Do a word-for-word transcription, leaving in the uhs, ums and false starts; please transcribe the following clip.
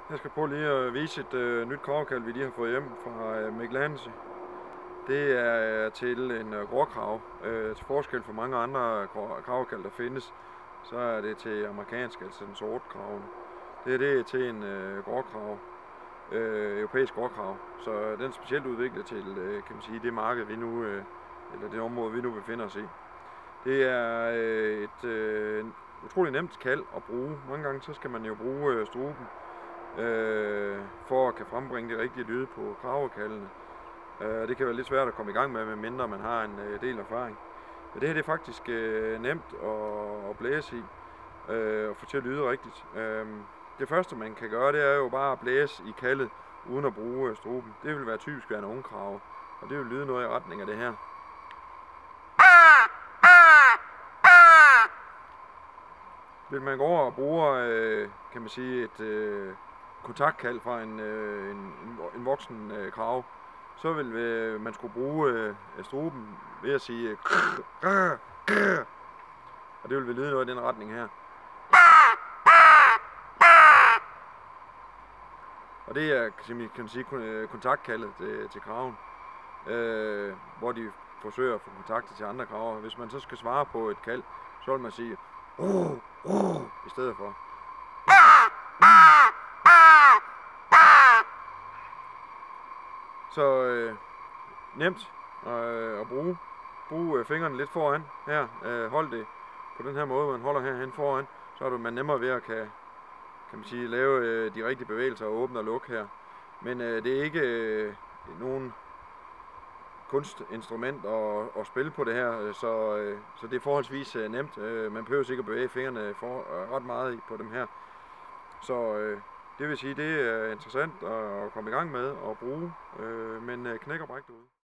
Jeg skal prøve lige at vise et øh, nyt kravkald, vi lige har fået hjem fra øh, Miklansi. Det er til en øh, gråkrav. Øh, til forskel fra mange andre kravkald, der findes, så er det til amerikansk, altså den sorte krav. Det er det til en øh, gråkrav, øh, europæisk gråkrav. Så den er specielt udviklet til, øh, kan man sige, det marked, vi nu, øh, eller det område, vi nu befinder os i. Det er øh, et øh, utroligt nemt kald at bruge. Mange gange så skal man jo bruge øh, struben, øh, for at kan frembringe de rigtige lyde på kravekaldene. Øh, det kan være lidt svært at komme i gang med, medmindre man har en øh, del erfaring. Men det her det er faktisk øh, nemt at, at blæse i, øh, og få til at lyde rigtigt. Øh, det første man kan gøre, det er jo bare at blæse i kaldet, uden at bruge øh, struben. Det vil være typisk være en ungkrave, og det vil lyde noget i retning af det her. Hvis man går over og bruger, øh, kan man sige, et øh, kontaktkald fra en, øh, en, en voksen øh, krave, så vil øh, man skulle bruge øh, struben ved at sige øh, krr, krr, krr, og det vil lyde noget i den retning her. Og det er, kan man sige, kontaktkaldet til, til kraven, øh, hvor de forsøger at få kontakt til andre kraver. Hvis man så skal svare på et kald, så vil man sige uh, uh, i stedet for. Så øh, nemt øh, at bruge. Brug øh, fingrene lidt foran her. Øh, hold det på den her måde, man holder herhen foran, så er man nemmere ved at kan, kan man sige, lave øh, de rigtige bevægelser og åbne og lukke her. Men øh, det er ikke øh, nogen kunstinstrument at, at spille på det her, så, øh, så det er forholdsvis øh, nemt. Øh, man behøver ikke at bevæge fingrene for, øh, ret meget på dem her. Så øh, det vil sige, det er interessant at komme i gang med at bruge, øh, men knæk og bræk derude.